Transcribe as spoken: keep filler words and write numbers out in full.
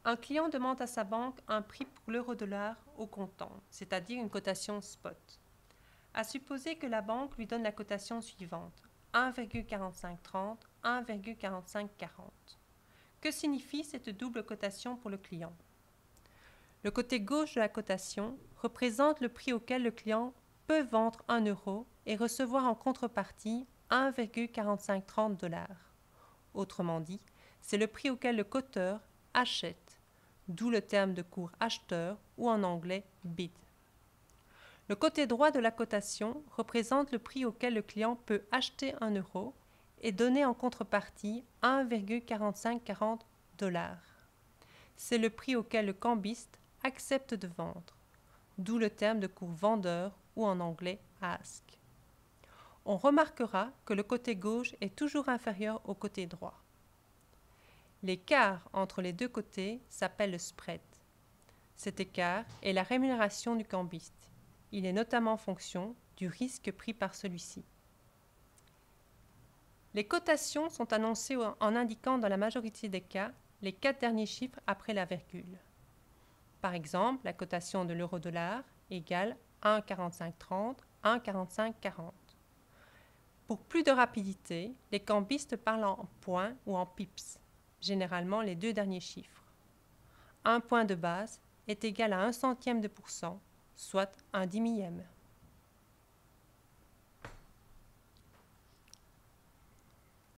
Un client demande à sa banque un prix pour l'euro-dollar au comptant, c'est-à-dire une cotation spot. À supposer que la banque lui donne la cotation suivante, un virgule quarante-cinq trente, un virgule quarante-cinq quarante. Que signifie cette double cotation pour le client? Le côté gauche de la cotation représente le prix auquel le client peut vendre un euro et recevoir en contrepartie un virgule quarante-cinq trente dollars. Autrement dit, c'est le prix auquel le coteur achète, d'où le terme de cours acheteur ou en anglais bid. Le côté droit de la cotation représente le prix auquel le client peut acheter un euro et donner en contrepartie un virgule quarante-cinq quarante dollars. C'est le prix auquel le cambiste accepte de vendre, d'où le terme de cours vendeur ou en anglais ask. On remarquera que le côté gauche est toujours inférieur au côté droit. L'écart entre les deux côtés s'appelle le spread. Cet écart est la rémunération du cambiste. Il est notamment fonction du risque pris par celui-ci. Les cotations sont annoncées en indiquant dans la majorité des cas les quatre derniers chiffres après la virgule. Par exemple, la cotation de l'euro-dollar égale un virgule quarante-cinq trente, un virgule quarante-cinq quarante. Pour plus de rapidité, les cambistes parlent en points ou en pips, généralement les deux derniers chiffres. Un point de base est égal à un centième de pourcent, soit un dix millième.